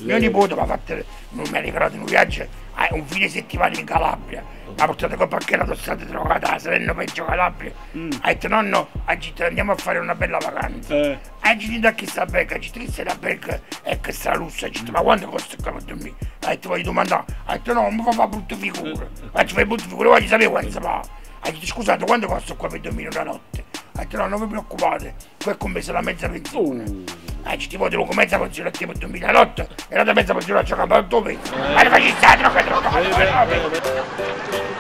Mio nipote mi ha fatto, non mi ha regalato un viaggio, un fine settimana in Calabria. Mi ha portato con pacchetta state trovata a Salerno Peggio Calabria. Ha detto nonno, oggi andiamo a fare una bella vacanza. Oggi da chi sta becca, oggi chi sta becca e che sta lusso. Ha detto ma quanto costa qua per dormire? Ha detto voglio domandare. Ha detto no, non mi fa brutta figura. Faccio fare brutta figura, voglio sapere quanto fa. Ha detto scusate, quanto costa qua per dormire una notte? Ha detto no, non vi preoccupate, qua è commesso la mezza pensione. Ha detto tipo devo con mezza pensione a te per dormire la notte e l'altra mezza pensione a giocare per il tuo peso. Ma ne faccio stare, non che trovato.